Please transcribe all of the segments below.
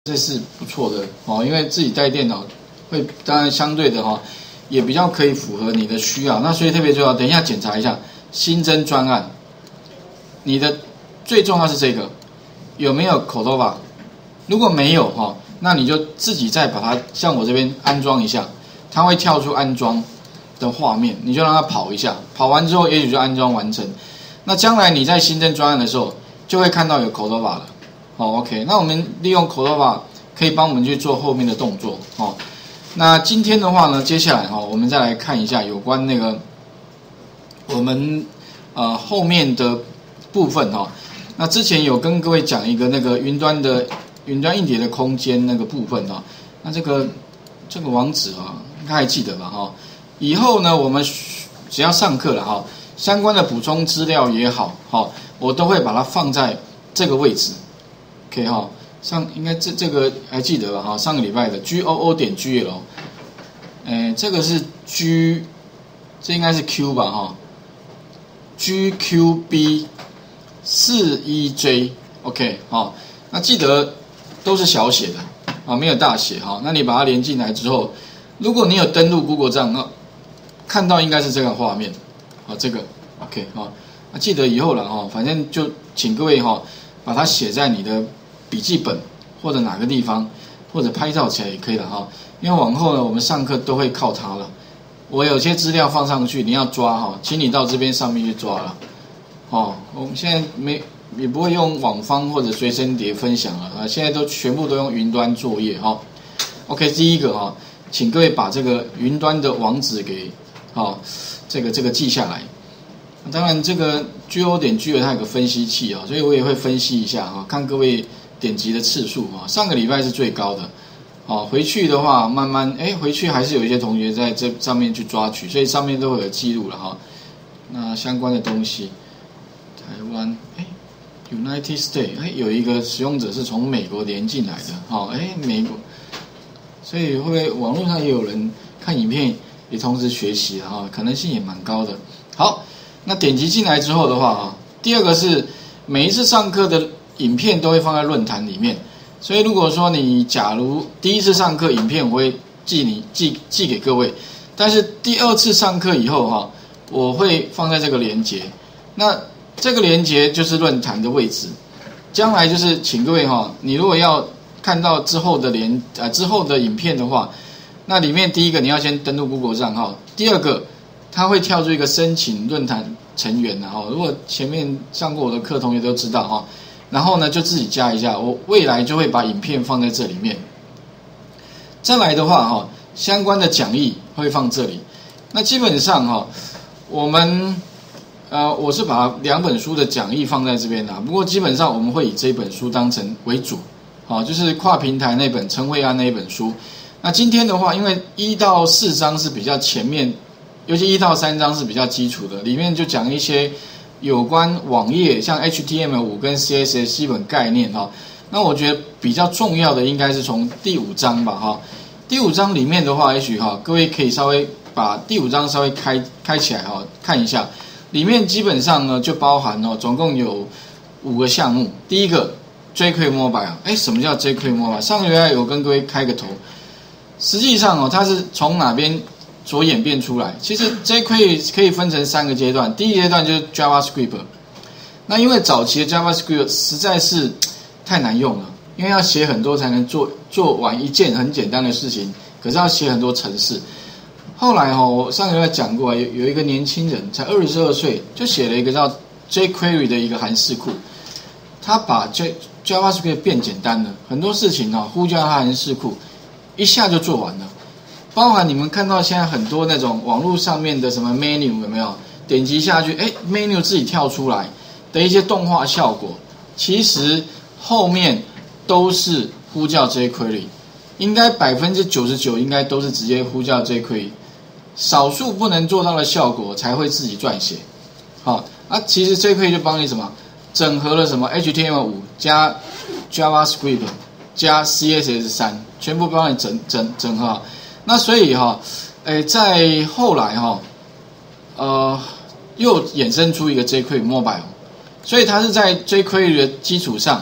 这是不错的哦，因为自己带电脑会当然相对的也比较可以符合你的需要。那所以特别重要，等一下检查一下新增专案，你的最重要是这个有没有 Cordova？ 如果没有那你就自己再把它像我这边安装一下，它会跳出安装的画面，你就让它跑一下，跑完之后也许就安装完成。那将来你在新增专案的时候，就会看到有 Cordova 了。OK， 那我们利用 Cordova 可以帮我们去做后面的动作那今天的话呢，接下来我们再来看一下有关那个我们后面的部分那之前有跟各位讲一个那个云端硬碟的空间那个部分那这个网址应该还记得吧以后呢我们只要上课了相关的补充资料也好我都会把它放在这个位置。OK 应该这个还记得吧上个礼拜的 GOO.GL， 这个是 G， 这应该是 Q 吧GQB 41J OK 那记得都是小写的没有大写那你把它连进来之后，如果你有登录 Google 账号，看到应该是这个画面这个 OK 那记得以后了反正就请各位把它写在你的笔记本或者哪个地方，或者拍照起来也可以了因为往后呢我们上课都会靠它了。我有些资料放上去，你要抓请你到这边上面去抓了我们现在也不会用网方或者随身碟分享了现在都全部都用云端作业OK， 第一个请各位把这个云端的网址给这个记下来。当然这个 GO.GL 它有个分析器所以我也会分析一下看各位点击的次数上个礼拜是最高的回去的话慢慢回去还是有一些同学在这上面去抓取，所以上面都会有记录了那相关的东西，台湾United States 有一个使用者是从美国连进来的美国，所以会不会网络上也有人看影片也同时学习可能性也蛮高的。好，那点击进来之后的话第二个是每一次上课的影片都会放在论坛里面，所以如果说你假如第一次上课影片我会寄给各位，但是第二次上课以后我会放在这个连结，那这个连结就是论坛的位置，将来就是请各位你如果要看到之后的影片的话，那里面第一个你要先登录 Google 账号，第二个它会跳出一个申请论坛成员如果前面上过我的课同学都知道然后呢就自己加一下，我未来就会把影片放在这里面。再来的话相关的讲义会放这里。那基本上我们我是把2本书的讲义放在这边不过基本上我们会以这本书当成为主就是跨平台那本陈慧安那一本书。那今天的话因为1到4章是比较前面，尤其1到3章是比较基础的，里面就讲一些有关网页像 HTML5 跟 CSS 基本概念那我觉得比较重要的应该是从第5章吧第5章里面的话，也许各位可以稍微把第5章稍微开起来看一下，里面基本上呢就包含总共有5个项目。第一个 jQuery Mobile， 什么叫 jQuery Mobile？ 上个礼拜有跟各位开个头，实际上它是从哪边所演变出来。其实 jQuery 可以分成3个阶段，第一阶段就是 JavaScript。 那因为早期的 JavaScript 实在是太难用了，因为要写很多才能做完一件很简单的事情，可是要写很多程式。后来我上个礼拜讲过有一个年轻人才22岁，就写了一个叫 jQuery 的一个函式库，他把 JavaScript 变简单了，很多事情呼叫它函式库一下就做完了。包含你们看到现在很多那种网络上面的什么 menu 有没有？点击下去menu 自己跳出来的一些动画效果，其实后面都是呼叫 jQuery， 应该99%应该都是直接呼叫 jQuery， 少数不能做到的效果才会自己撰写。其实 jQuery 就帮你什么整合了什么 HTML5 加 JavaScript 加 CSS3， 全部帮你整合好。那所以在后来又衍生出一个 jQuery Mobile， 所以它是在 jQuery 的基础上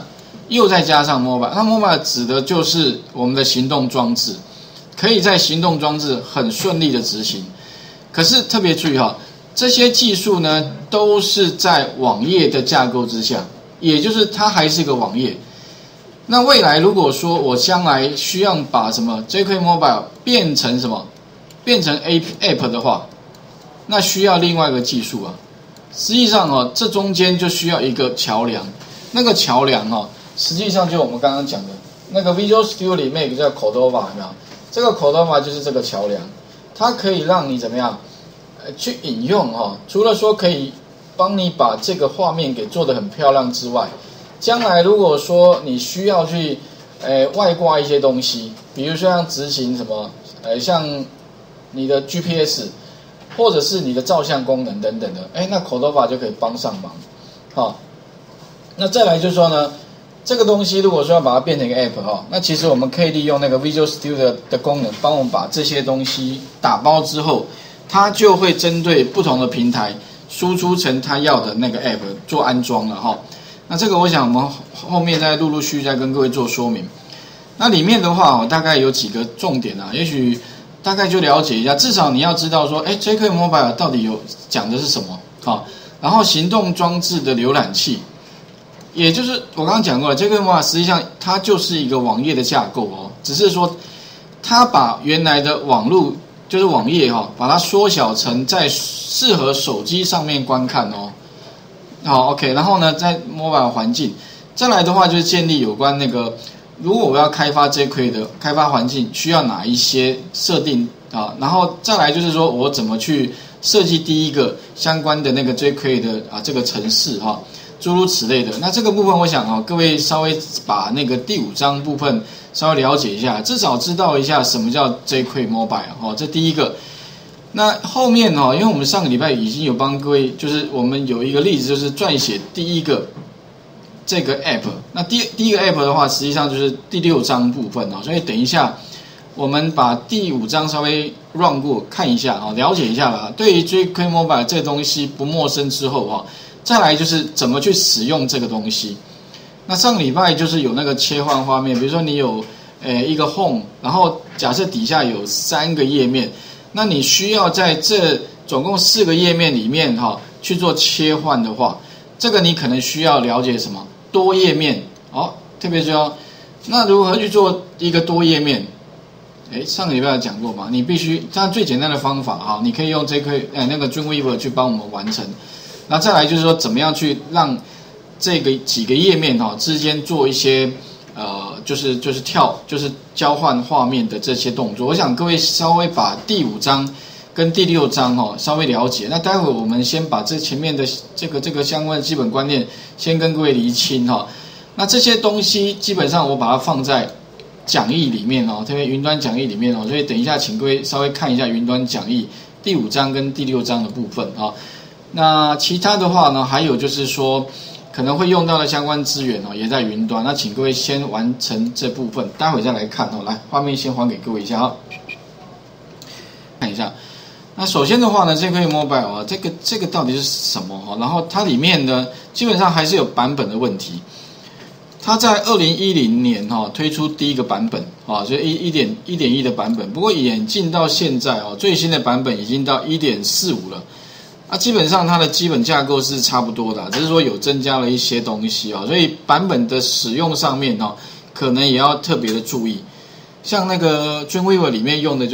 又再加上 mobile， 那 mobile 指的就是我们的行动装置，可以在行动装置很顺利的执行。可是特别注意哈，这些技术呢都是在网页的架构之下，也就是它还是个网页。那未来如果说我将来需要把什么 jQuery Mobile 变成什么，变成 App 的话，那需要另外一个技术啊。实际上哦，这中间就需要一个桥梁，那个桥梁哦，实际上就我们刚刚讲的那个 Visual Studio 里面有一个叫 Cordova， 有没有？这个 Cordova 就是这个桥梁，它可以让你怎么样去引用哦。除了说可以帮你把这个画面给做得很漂亮之外，将来如果说你需要去外挂一些东西，比如说像执行什么像你的 GPS。或者是你的照相功能等等的，那 Cordova 就可以帮上忙。好，那再来就是说呢，这个东西如果说要把它变成一个 App 哈，那其实我们可以利用那个 Visual Studio 的功能，帮我们把这些东西打包之后，它就会针对不同的平台输出成它要的那个 App 做安装了哈。那这个我想我们后面再陆续再跟各位做说明。那里面的话，大概有几个重点啊，也许。大概就了解一下，至少你要知道说，jQuery Mobile 到底有讲的是什么，好，然后行动装置的浏览器，也就是我刚刚讲过了 ，jQuery Mobile 实际上它就是一个网页的架构哦，只是说它把原来的网络就是网页哈，把它缩小成在适合手机上面观看哦，好 ，OK， 然后呢，在 Mobile 环境，再来的话就是建立有关那个。如果我要开发 jQuery 的开发环境，需要哪一些设定啊？然后再来就是说我怎么去设计第一个相关的那个 jQuery 的这个程式哈，诸如此类的。那这个部分我想各位稍微把那个第5章部分稍微了解一下，至少知道一下什么叫 jQuery Mobile 这第一个。那后面因为我们上个礼拜已经有帮各位，就是我们有一个例子，就是撰写第一个。这个 app， 那第一个 app 的话，实际上就是第6章部分所以等一下我们把第5章稍微 run 过看一下了解一下啦。对于 jQuery Mobile 这个东西不陌生之后再来就是怎么去使用这个东西。那上个礼拜就是有那个切换画面，比如说你有一个 home， 然后假设底下有3个页面，那你需要在这总共4个页面里面去做切换的话，这个你可能需要了解什么？多页面特别说，那如何去做一个多页面？上个礼拜有讲过嘛，你必须这样最简单的方法你可以用那个 Dreamweaver 去帮我们完成。那再来就是说，怎么样去让这个几个页面之间做一些就是交换画面的这些动作。我想各位稍微把第5章跟第6章稍微了解。那待会我们先把这前面的这个相关的基本观念先跟各位厘清那这些东西基本上我把它放在讲义里面特别云端讲义里面所以等一下请各位稍微看一下云端讲义第5章跟第6章的部分那其他的话呢，还有就是说可能会用到的相关资源也在云端。那请各位先完成这部分，待会再来看来画面先还给各位一下看一下。那首先的话呢，jQuery Mobile这个到底是什么然后它里面呢，基本上还是有版本的问题。它在2010年推出第一个版本所以1.1的版本。不过演进到现在最新的版本已经到 1.45 了。基本上它的基本架构是差不多的，只是说有增加了一些东西所以版本的使用上面可能也要特别的注意。像那个 Dreamweaver 里面用的就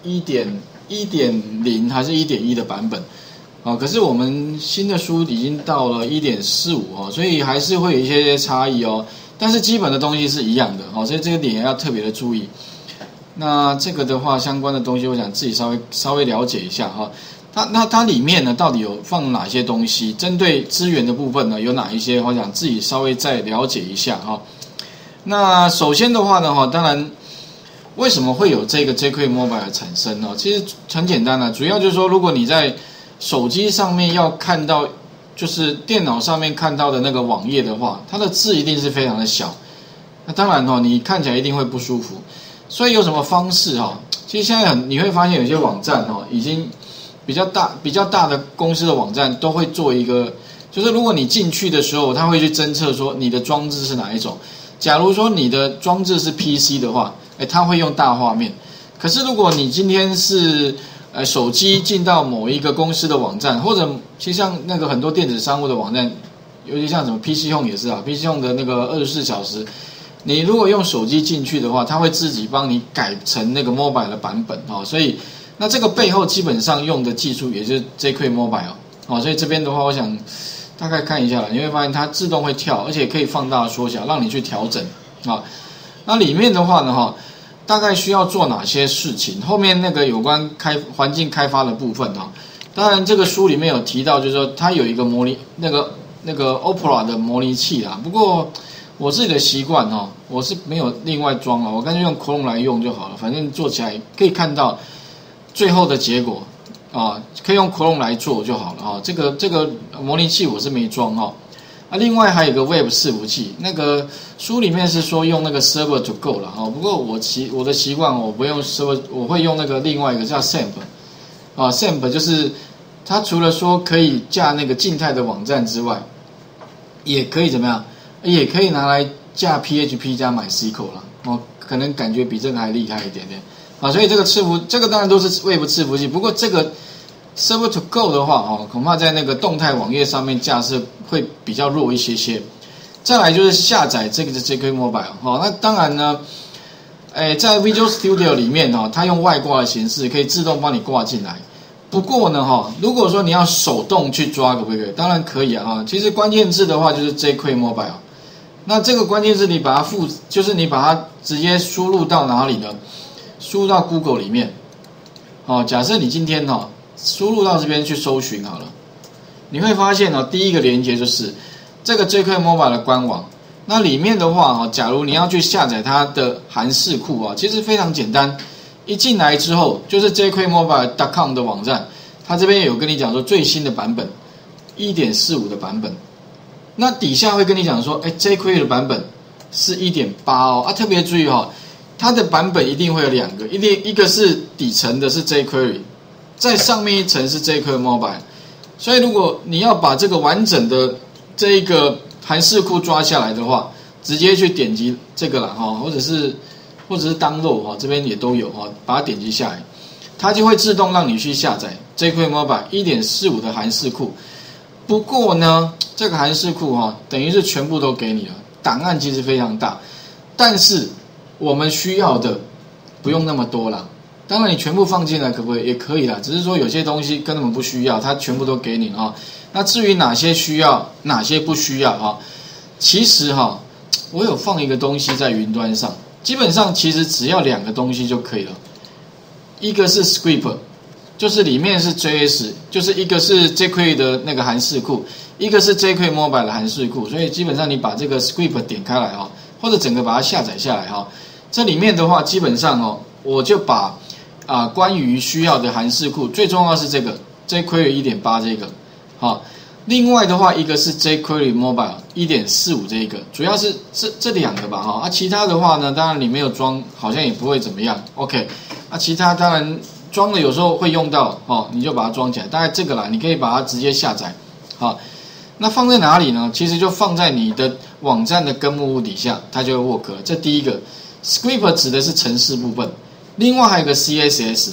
1.0还是1.1的版本可是我们新的书已经到了 1.45 所以还是会有一些差异但是基本的东西是一样的所以这个点也要特别的注意。那这个的话相关的东西我想自己稍微了解一下它里面呢到底有放哪些东西，针对资源的部分呢有哪一些我想自己稍微再了解一下那首先的话呢当然为什么会有这个 jQuery Mobile 产生呢？其实很简单主要就是说，如果你在手机上面要看到，就是电脑上面看到的那个网页的话，它的字一定是非常的小。那当然你看起来一定会不舒服。所以有什么方式其实现在你会发现有些网站已经比较大的公司的网站都会做一个，就是如果你进去的时候，它会去侦测说你的装置是哪一种。 假如说你的装置是 PC 的话，它会用大画面。可是如果你今天是手机进到某一个公司的网站，或者其实像那个很多电子商务的网站，尤其像什么 PC Home 也是啊 ，PC Home 的那个24小时，你如果用手机进去的话，它会自己帮你改成那个 Mobile 的版本哦。所以那这个背后基本上用的技术也就是 jQuery Mobile 哦。所以这边的话，我想大概看一下了，你会发现它自动会跳，而且可以放大缩小，让你去调整啊。那里面的话呢，大概需要做哪些事情？后面那个有关环境开发的部分当然这个书里面有提到，就是说它有一个模拟那个 Opera 的模拟器啦。不过我自己的习惯我是没有另外装了，我干脆用 Chrome 来用就好了，反正做起来可以看到最后的结果可以用 Chrome 来做就好了这个模拟器我是没装另外还有一个 Web 伺服器，那个书里面是说用那个 Server to Go 了不过我的习惯我不用 Server， 我会用那个另外一个叫 SAMP，SAMP 就是它除了说可以架那个静态的网站之外，也可以怎么样？也可以拿来架 PHP 加 MySQL 了可能感觉比这个还厉害一点点所以这个当然都是 Web 伺服器，不过这个Server to Go 的话恐怕在那个动态网页上面架设会比较弱一些。再来就是下载这个 jQuery Mobile 那当然呢，在 Visual Studio 里面它用外挂的形式可以自动帮你挂进来。不过呢如果说你要手动去抓可不可以？当然可以其实关键字的话就是 jQuery Mobile。那这个关键字你把它就是你把它直接输入到哪里呢？输入到 Google 里面。假设你今天输入到这边去搜寻好了，你会发现第一个连结就是这个 jQuery Mobile 的官网。那里面的话假如你要去下载它的函式库其实非常简单。一进来之后就是 jQueryMobile.com 的网站，它这边有跟你讲说最新的版本 1.45 的版本。那底下会跟你讲说jQuery 的版本是 1.8 特别注意它的版本一定会有两个，一个是底层的是 jQuery， 在上面一层是 jQuery Mobile。所以如果你要把这个完整的这一个函式库抓下来的话，直接去点击这个啦或者是 download 这边也都有把它点击下来，它就会自动让你去下载 jQuery Mobile 1.45 的函式库。不过呢，这个函式库等于是全部都给你了，档案其实非常大，但是我们需要的不用那么多啦。当然你全部放进来可不可以？也可以啦，只是说有些东西根本不需要，它全部都给你那至于哪些需要，哪些不需要其实我有放一个东西在云端上，基本上其实只要两个东西就可以了。一个是 Script， 就是里面是 JS， 就是一个是 jQuery 的那个函式库，一个是 jQuery Mobile 的函式库。所以基本上你把这个 Script 点开来或者整个把它下载下来这里面的话基本上我就把关于需要的函式库，最重要是这个 jQuery 1.8 这个另外的话一个是 jQuery Mobile 1.45 这个，主要是这两个吧其他的话呢，当然你没有装好像也不会怎么样 OK。 其他当然装了有时候会用到你就把它装起来，大概这个啦，你可以把它直接下载那放在哪里呢？其实就放在你的网站的根目录底下，它就会 work 了。这第一个 Script 指的是程式部分，另外还有一个 CSS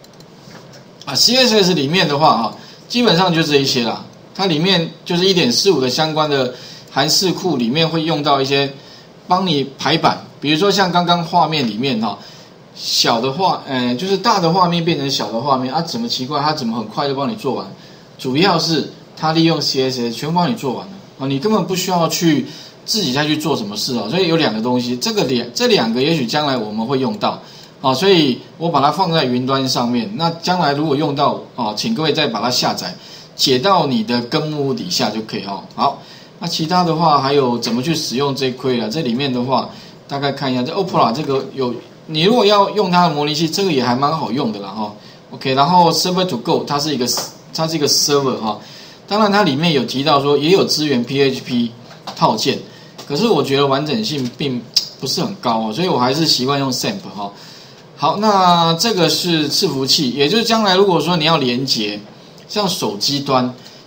CSS 里面的话基本上就这一些啦。它里面就是 1.45 的相关的函式库，里面会用到一些帮你排版，比如说像刚刚画面里面小的就是大的画面变成小的画面怎么奇怪，它怎么很快就帮你做完？主要是它利用 CSS 全部帮你做完了你根本不需要去自己再去做什么事所以有两个东西，这两个也许将来我们会用到所以我把它放在云端上面。那将来如果用到请各位再把它下载解到你的根目录底下就可以好，那其他的话还有怎么去使用jQuery啦，这里面的话大概看一下，这 Opera 这个有，你如果要用它的模拟器，这个也还蛮好用的啦OK， 然后 Server to Go 它是一个 server 当然它里面有提到说也有支援 PHP 套件，可是我觉得完整性并不是很高所以我还是习惯用 SAMP 好，那这个是伺服器，也就是将来如果说你要连接像手机端，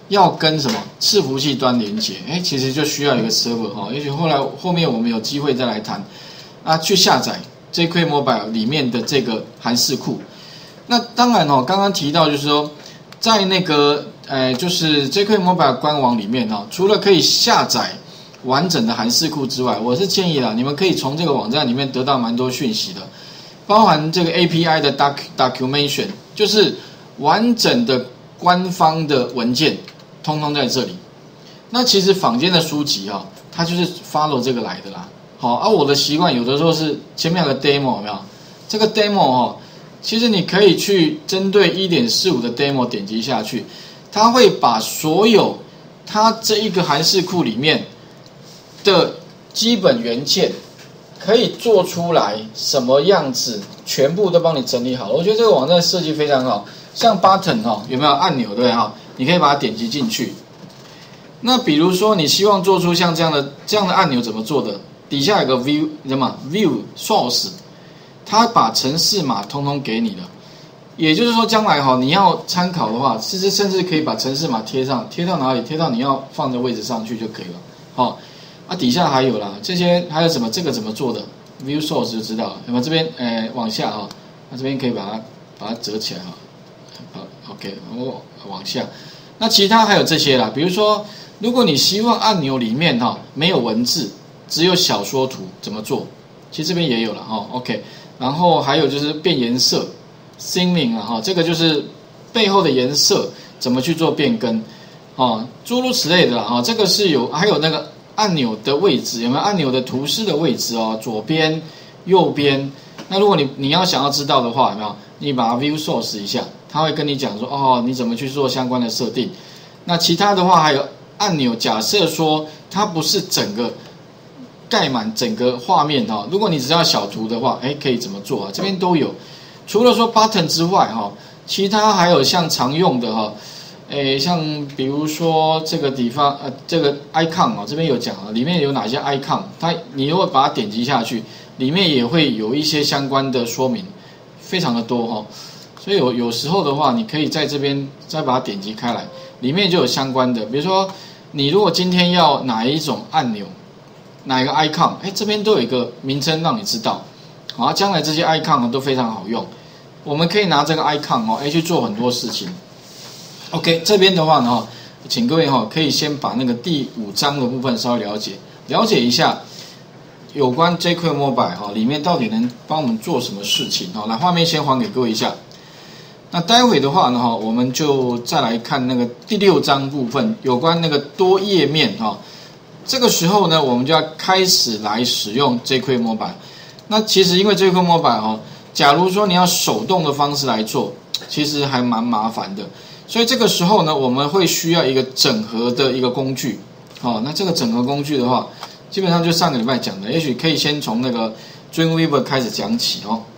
要跟什么伺服器端连接，其实就需要一个 server 哈，也许后面我们有机会再来谈啊，去下载 jQuery Mobile 里面的这个函式库。那当然刚刚提到就是说，在那个就是 jQuery Mobile 官网里面除了可以下载完整的函式库之外，我是建议啦，你们可以从这个网站里面得到蛮多讯息的，包含这个 API 的 documentation， 就是完整的官方的文件，通通在这里。那其实坊间的书籍它就是 follow 这个来的啦。好，我的习惯有的时候是前面有个 demo 有没有？这个 demo其实你可以去针对 1.45 的 demo 点击下去，它会把所有它这一个函式库里面的基本元件可以做出来什么样子，全部都帮你整理好。我觉得这个网站设计非常好，像 button 有没有按钮对不对？你可以把它点击进去。那比如说你希望做出像这样的按钮怎么做的？底下有个 view source， 它把程式码通通给你了。也就是说，将来你要参考的话，其实甚至可以把程式码贴到哪里？贴到你要放的位置上去就可以了。底下还有啦，这些还有什么？这个怎么做的 ？view source 就知道了。那么这边往下那这边可以把它折起来OK， 我往下。那其他还有这些啦，比如说，如果你希望按钮里面没有文字，只有小说图怎么做？其实这边也有了OK， 然后还有就是变颜色 ，theming 这个就是背后的颜色怎么去做变更诸如此类的啦这个是还有那个按钮的位置有没有按钮的图示的位置左边、右边。那如果你要想要知道的话，有没有？你把它 view source 一下，它会跟你讲说你怎么去做相关的设定。那其他的话还有按钮，假设说它不是整个盖满整个画面如果你只要小图的话，可以怎么做这边都有。除了说 button 之外其他还有像常用的像比如说这个地方这个 icon 这边有讲里面有哪些 icon， 你如果把它点击下去，里面也会有一些相关的说明，非常的多所以有时候的话，你可以在这边再把它点击开来，里面就有相关的，比如说你如果今天要哪一种按钮，哪一个 icon， 这边都有一个名称让你知道。将来这些 icon 都非常好用，我们可以拿这个 icon 去做很多事情。OK， 这边的话呢请各位可以先把那个第5章的部分稍微了解一下有关 jQuery Mobile 里面到底能帮我们做什么事情来，画面先还给各位一下。那待会的话呢我们就再来看那个第6章部分有关那个多页面这个时候呢我们就要开始来使用 jQuery Mobile。那其实因为 jQuery Mobile假如说你要手动的方式来做，其实还蛮麻烦的。所以这个时候呢，我们会需要一个整合的一个工具。那这个整合工具的话，基本上就上个礼拜讲的，也许可以先从那个 Dreamweaver 开始讲起